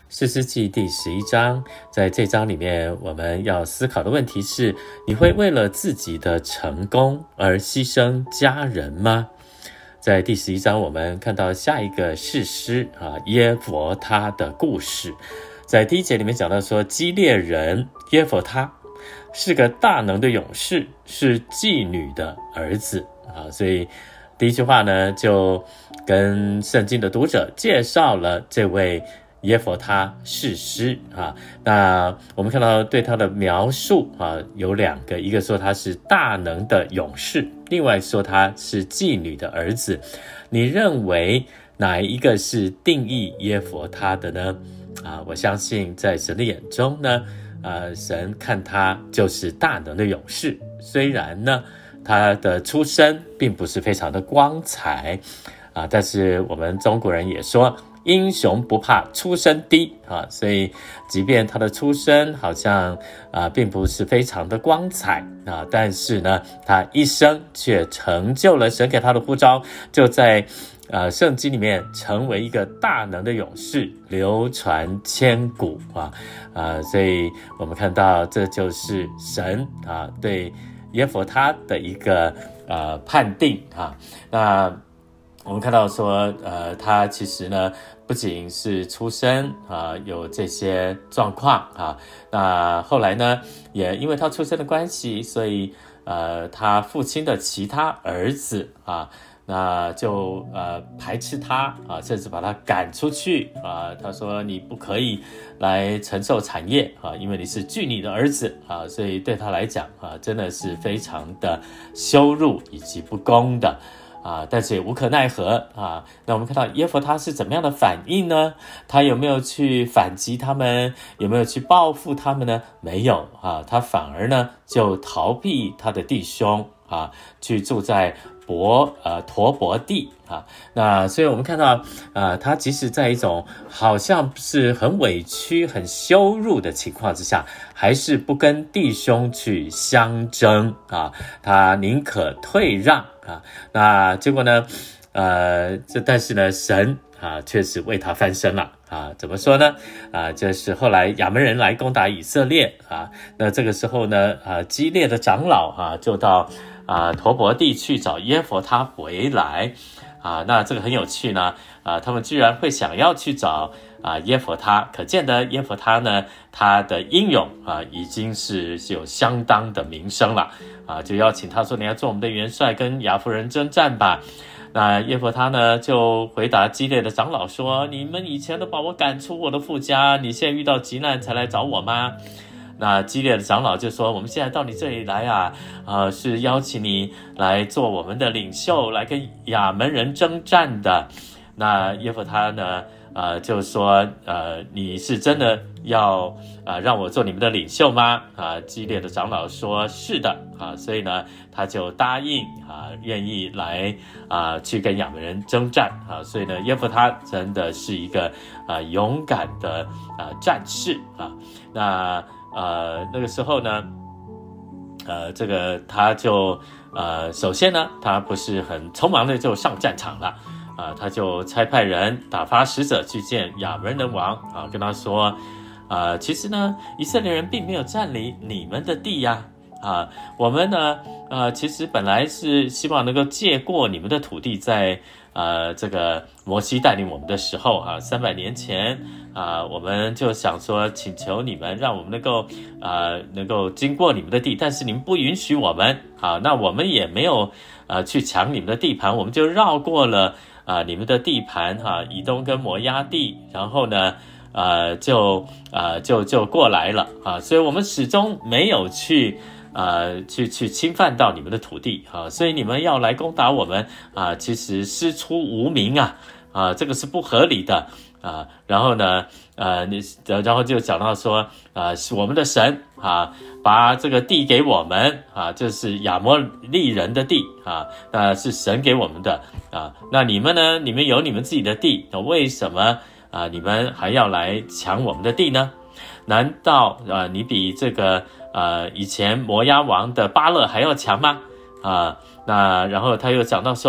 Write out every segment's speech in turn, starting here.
士师记第11章，在这章里面，我们要思考的问题是：你会为了自己的成功而牺牲家人吗？在第11章，我们看到下一个士师耶弗他的故事。在第1节里面讲到说，基列人耶弗他是个大能的勇士，是妓女的儿子所以第一句话呢，就跟圣经的读者介绍了这位耶弗他士师那我们看到对他的描述有2个，一个说他是大能的勇士，另外说他是妓女的儿子。你认为哪一个是定义耶弗他的呢？我相信在神的眼中呢，神看他就是大能的勇士，虽然呢他的出身并不是非常的光彩但是我们中国人也说英雄不怕出身低所以即便他的出身好像并不是非常的光彩但是呢他一生却成就了神给他的呼召，就在圣经里面成为一个大能的勇士，流传千古所以我们看到这就是神对耶弗他的一个判定那我们看到说他其实呢不仅是出身有这些状况那后来呢也因为他出身的关系，所以他父亲的其他儿子那就排斥他甚至把他赶出去他说你不可以来承受产业因为你是妓女的儿子所以对他来讲真的是非常的羞辱以及不公的但是也无可奈何那我们看到耶弗他是怎么样的反应呢？他有没有去反击他们？有没有去报复他们呢？没有他反而呢就逃避他的弟兄去住在陀伯地那所以我们看到他即使在一种好像是很委屈很羞辱的情况之下，还是不跟弟兄去相争他宁可退让那结果呢但是呢神确实为他翻身了怎么说呢就是后来亚扪人来攻打以色列那这个时候呢基列的长老就到陀伯地去找耶弗他回来那这个很有趣呢他们居然会想要去找耶弗他，可见的耶弗他呢他的英勇已经是有相当的名声了就邀请他说你要做我们的元帅，跟亚弗人征战吧。那耶弗他呢就回答基列的长老说，你们以前都把我赶出我的父家，你现在遇到急难才来找我吗？那基列的长老就说，我们现在到你这里来是邀请你来做我们的领袖，来跟亚扪人征战的。那耶弗他呢就说你是真的要让我做你们的领袖吗？基列的长老说是的所以呢他就答应愿意来去跟亚扪人征战所以呢耶弗他真的是一个勇敢的战士那个时候呢这个他就首先呢他不是很匆忙的就上战场了他就差派人打发使者去见亚扪人王跟他说其实呢以色列人并没有占领你们的地我们呢其实本来是希望能够借过你们的土地，在这个摩西带领我们的时候300年前我们就想说请求你们让我们能够经过你们的地，但是你们不允许我们那我们也没有去抢你们的地盘，我们就绕过了你们的地盘以东跟摩押地，然后呢就过来了所以我们始终没有去侵犯到你们的土地所以你们要来攻打我们其实师出无名这个是不合理的然后呢然后就讲到说是我们的神把这个地给我们就是亚摩利人的地那是神给我们的那你们呢，你们有你们自己的地，为什么你们还要来抢我们的地呢？难道你比这个以前摩押王的巴勒还要强吗？那然后他又讲到说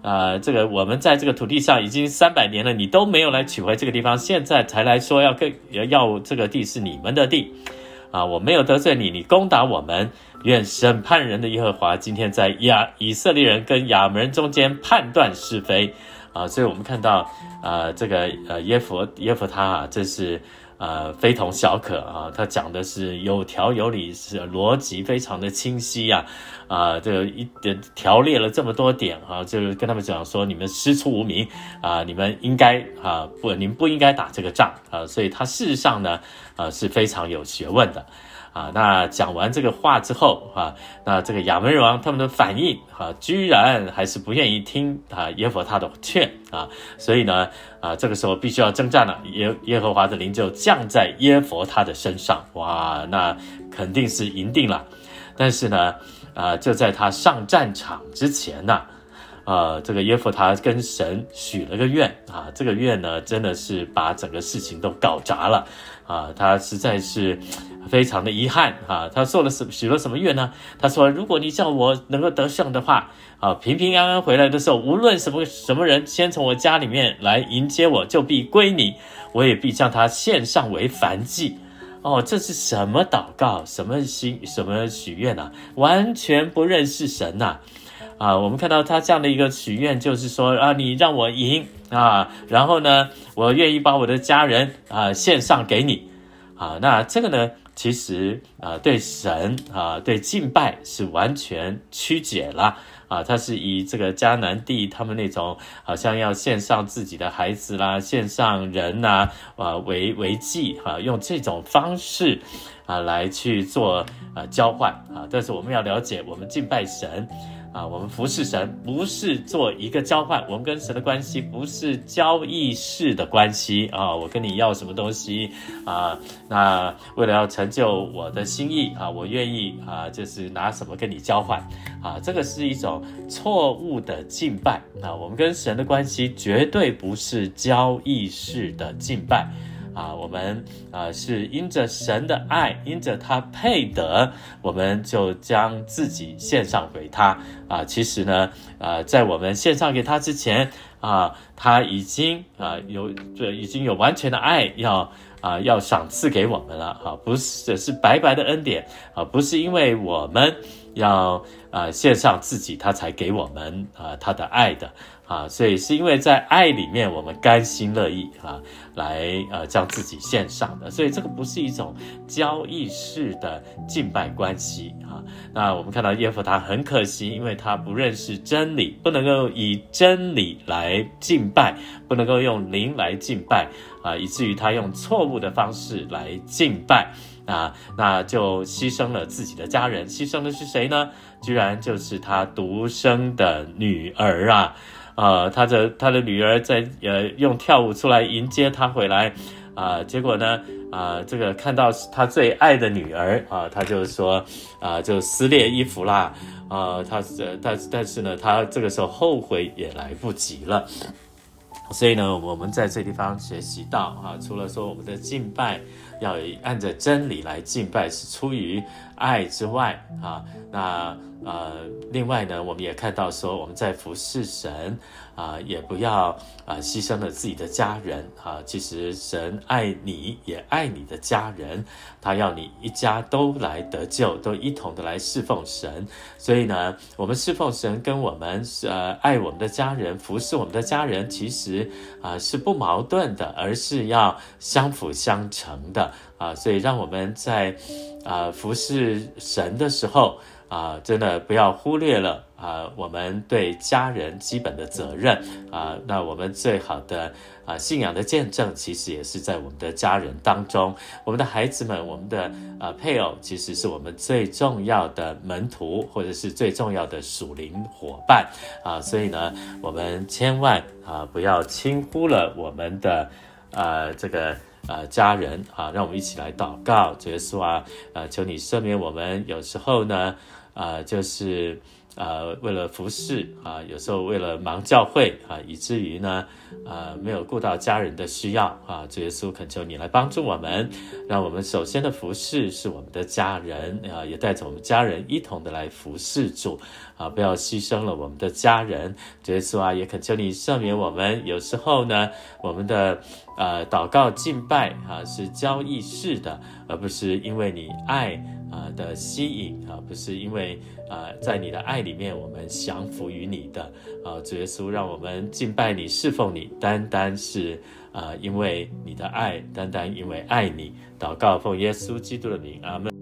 这个我们在这个土地上已经300年了，你都没有来取回这个地方，现在才来说要这个地是你们的地我没有得罪你，你攻打我们，愿审判人的耶和华今天在以色列人跟亚门人中间判断是非所以我们看到这个耶弗他这是非同小可他讲的是有条有理，是逻辑非常的清晰这个条列了这么多点就是跟他们讲说，你们师出无名你们应该你们不应该打这个仗所以他事实上呢是非常有学问的那讲完这个话之后那这个亚门人王他们的反应居然还是不愿意听耶弗他的劝所以呢这个时候必须要征战了，耶和华的灵就降在耶弗他的身上，哇，那肯定是赢定了。但是呢就在他上战场之前这个耶弗他跟神许了个愿这个愿呢真的是把整个事情都搞砸了他实在是非常的遗憾他许了什么愿呢？他说，如果你叫我能够得胜的话平平安安回来的时候，无论什么人先从我家里面来迎接我，就必归你，我也必将他献上为燔祭。这是什么祷告，什么许愿完全不认识神我们看到他这样的一个许愿，就是说你让我赢然后呢我愿意把我的家人献上给你那这个呢其实对神对敬拜是完全曲解了他是以这个迦南地他们那种好像要献上自己的孩子啦，献上人为祭用这种方式来去做交换但是我们要了解，我们敬拜神我们服侍神不是做一个交换，我们跟神的关系不是交易式的关系我跟你要什么东西那为了要成就我的心意我愿意就是拿什么跟你交换这个是一种错误的敬拜我们跟神的关系绝对不是交易式的敬拜我们是因着神的爱，因着他配得，我们就将自己献上给他其实呢在我们献上给他之前他已经有完全的爱要赏赐给我们了不是是白白的恩典不是因为我们要献上自己他才给我们他的爱的所以是因为在爱里面我们甘心乐意来将自己献上的，所以这个不是一种交易式的敬拜关系那我们看到耶弗他很可惜，因为他不认识真理，不能够以真理来敬拜，不能够用灵来敬拜以至于他用错误的方式来敬拜那就牺牲了自己的家人，牺牲的是谁呢？居然就是他独生的女儿他的女儿在用跳舞出来迎接他回来结果呢这个看到他最爱的女儿他就说就撕裂衣服啦但是呢他这个时候后悔也来不及了。所以呢我们在这地方学习到除了说我们的敬拜要按着真理来敬拜是出于爱之外那另外呢我们也看到说我们在服侍神也不要牺牲了自己的家人其实神爱你也爱你的家人，他要你一家都来得救，都一同的来侍奉神。所以呢我们侍奉神跟我们爱我们的家人服侍我们的家人其实是不矛盾的，而是要相辅相成的所以让我们在服侍神的时候真的不要忽略了我们对家人基本的责任那我们最好的信仰的见证其实也是在我们的家人当中，我们的孩子们，我们的配偶其实是我们最重要的门徒，或者是最重要的属灵伙伴所以呢我们千万不要轻忽了我们的这个家人让我们一起来祷告，主耶稣求你赦免我们有时候呢就是为了服侍有时候为了忙教会以至于呢没有顾到家人的需要主耶稣恳求你来帮助我们，让我们首先的服侍是我们的家人也带着我们家人一同的来服侍主不要牺牲了我们的家人。主耶稣也恳求你赦免我们，有时候呢我们的祷告敬拜是交易式的，而不是因为你爱的吸引不是因为在你的爱里面我们降服于你的主耶稣，让我们敬拜你侍奉你，单单是因为你的爱，单单因为爱你。祷告奉耶稣基督的名，阿们。